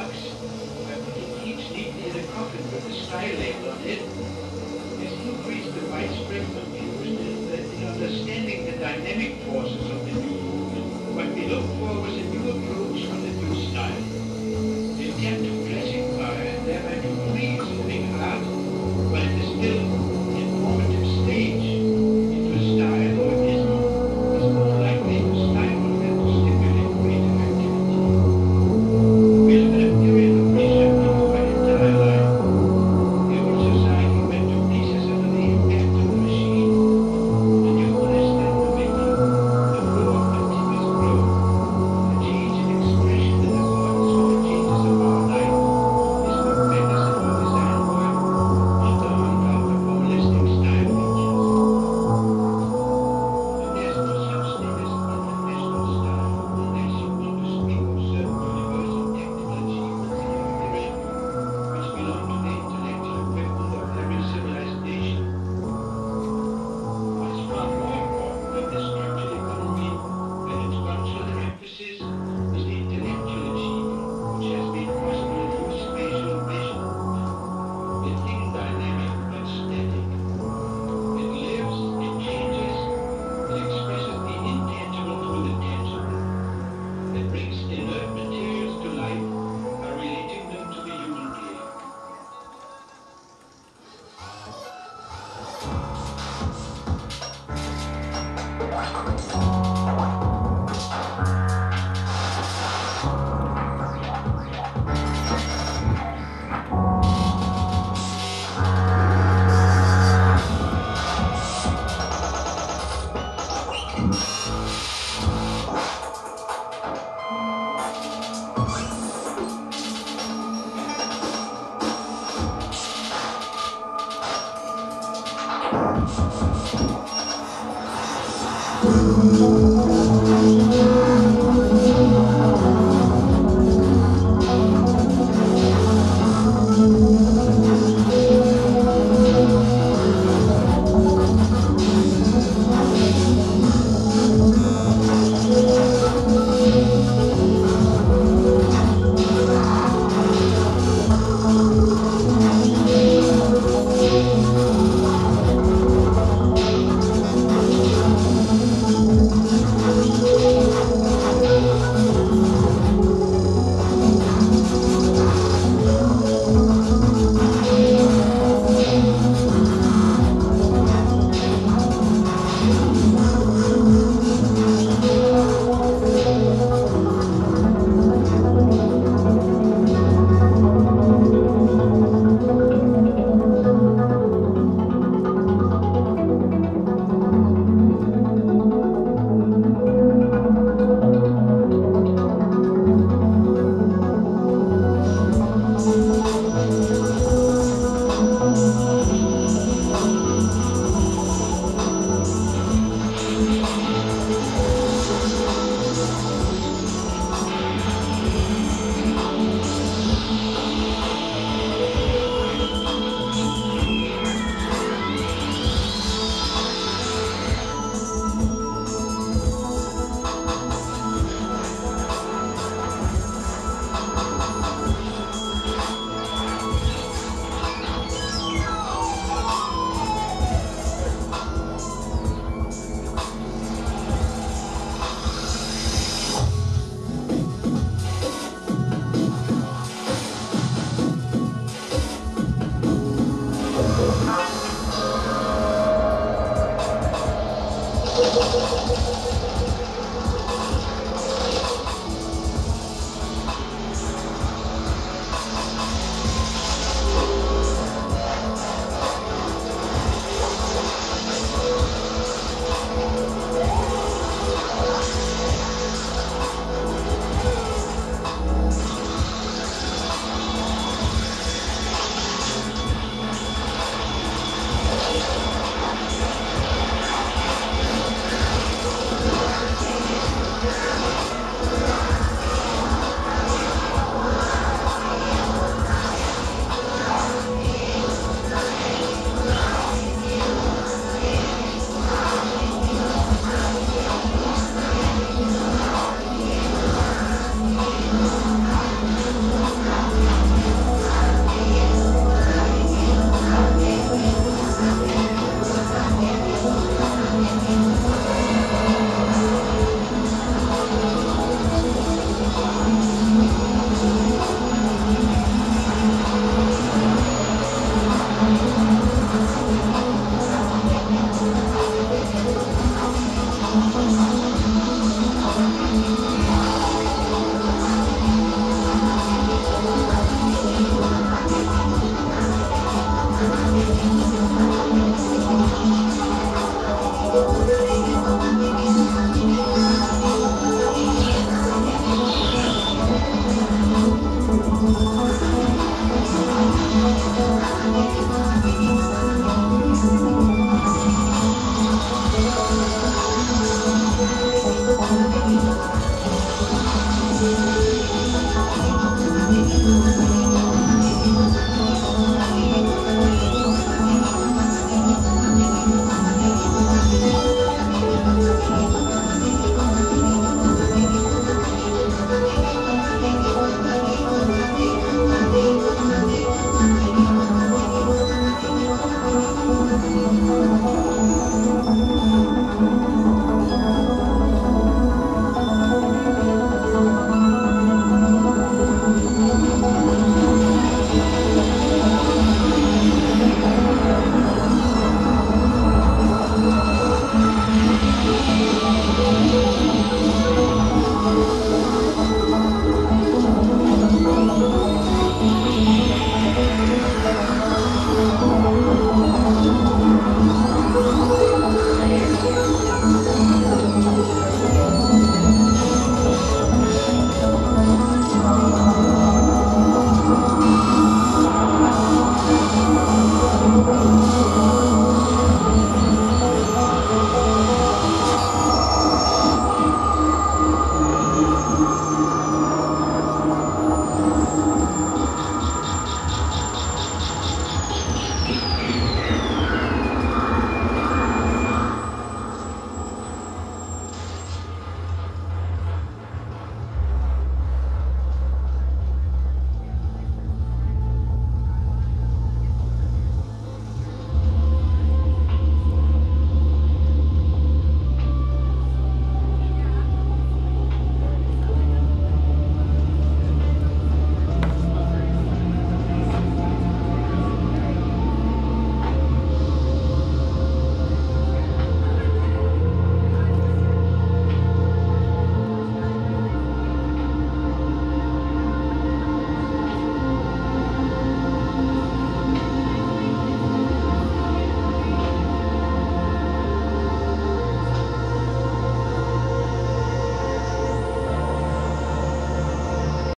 box by putting each neatly in a coffin with the style label on it has increased the widespread confusion in understanding the dynamic forces of the new movement. What we looked for was a new approach on the new style. The attempt to classify and thereby to freeze living art while it is still in formative stage into a style or ism is more likely to stifle than to stimulate creative activity. We live in a period of reshuffling of our entire life. The old society went to pieces under the impact of the machine. The new one is still the making, the flow of continuous growth. The change in expression in accordance with the changes of our life is what matters in our design work, not the hunt after formalistic style features. And there's no such thing as international style unless you want to speak of certain universal technical achievements in architecture, which belong to the intellectual equipment of every civilized nation. What's far more important than the structural economy and its consular emphasis is the intellectual achievement, which has made possible a new spatial vision. A thing dynamic but static. It lives, it changes, it expresses the intangible through the tangible. It brings inert materials to life by relating them to the human being.